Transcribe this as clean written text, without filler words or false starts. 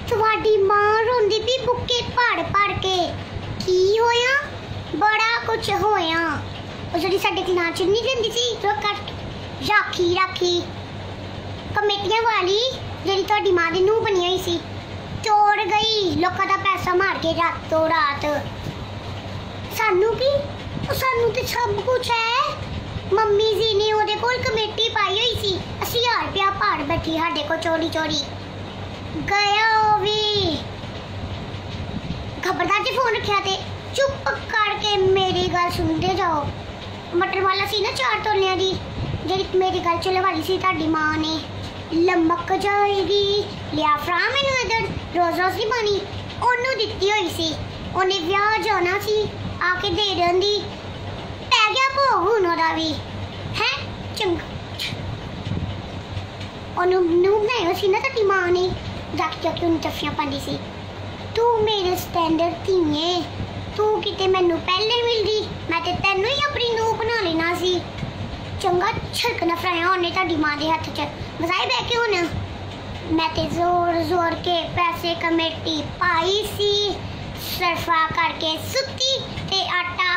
ਤੁਹਾਡੀ ਮਾਂ ਰੋਂਦੀ ਵੀ ਬੁੱਕੇ ਪੜ ਪੜ ਕੇ। ਕੀ ਹੋਇਆ? ਬੜਾ ਕੁਝ ਹੋਇਆ। ਉਹ ਜਿਹੜੀ ਸਾਡੇ ਖਿਲਾਫ ਚੁੰਨੀ ਦਿੰਦੀ ਸੀ ਰਾਖੀ ਕਮੇਟੀਆਂ ਵਾਲੀ ਜਿਹੜੀ ਤੁਹਾਡੀ ਮਾਂ ਦੀ ਨੂੰਹ ਬਣੀ ਹੋਈ ਸੀ, ਚੋਰ ਗਈ ਲੋਕਾਂ ਦਾ ਪੈਸਾ ਮਾਰ ਕੇ ਰਾਤੋਂ ਰਾਤ। ਸਾਨੂੰ ਕੀ? ਸਾਨੂੰ ਤੇ ਸਭ ਕੁਝ ਹੈ। ਮੰਮੀ ਜੀ ਨੇ ਉਹਦੇ ਕੋਲ ਕਮੇਟੀ ਪਾਈ ਹੋਈ ਸੀ, 80,000 ਰੁਪਇਆ ਭਾੜ ਬੈਠੀ ਸਾਡੇ ਕੋਲ ਚੋਰੀ ਗਿਆ। ਉਹ ਵੀ ਖਬਰਦਾਰ ਜੇ ਫੋਨ ਰੱਖਿਆ ਤੇ ਚੁੱਪ ਕਰਕੇ ਮੇਰੀ ਗੱਲ ਸੁਣਦੇ ਜਾਓ। ਮਟਰ ਵਾਲਾ ਸੀ ਨਾ 4 ਤੋਲਿਆਂ ਦੀ, ਜਿਹੜੀ ਮੇਰੀ ਗੱਲ ਚਲਵਾਈ ਸੀ ਤੁਹਾਡੀ ਮਾਂ ਨੇ, ਲਮਕ ਜਾਏਗੀ ਲਿਆ ਫਰਾ ਮੈਨੂੰ ਇਧਰ ਰੋਜ਼ ਦੀ ਪਾਣੀ ਉਹਨੂੰ ਦਿੱਤੀ ਹੋਈ ਸੀ। ਉਹਨੇ ਵਿਆਹ ਜਾਣਾ ਸੀ, ਆ ਕੇ ਦੇ ਦਿੰਦੀ। ਪੈ ਗਿਆ ਭੋਗ ਹੁਣ ਉਹਦਾ ਵੀ ਹੈ। ਚੰਗਾ ਉਹਨੂੰ ਨੂੰ ਬਣਾਇਆ ਸੀ ਨਾ ਤੁਹਾਡੀ ਮਾਂ ਨੇ, ਜਾ ਕੇ ਉਹਨੂੰ ਜੱਫੀਆਂ ਪਾਉਂਦੀ ਸੀ। ਤੂੰ ਮੇਰੇ ਸਟੈਂਡਰਡ ਧੀਏ, ਤੂੰ ਕਿਤੇ ਮੈਨੂੰ ਪਹਿਲੇ ਮਿਲਦੀ, ਮੈਂ ਤੇ ਤੈਨੂੰ ਹੀ ਆਪਣੀ ਨੂੰਹ ਬਣਾ ਲੈਣਾ ਸੀ। ਚੰਗਾ ਛਿੜਕਣਾ ਫਰਾਇਆ ਉਹਨੇ ਤੁਹਾਡੀ ਮਾਂ ਦੇ ਹੱਥ 'ਚ ਵਸਾਈ ਬਹਿ ਕੇ। ਹੁਣ ਮੈਂ ਤੇ ਜ਼ੋਰ ਕੇ ਪੈਸੇ ਕਮੇਟੀ ਪਾਈ ਸੀ, ਸਰਫਾ ਕਰਕੇ ਸੁੱਤੀ ਤੇ ਆਟਾ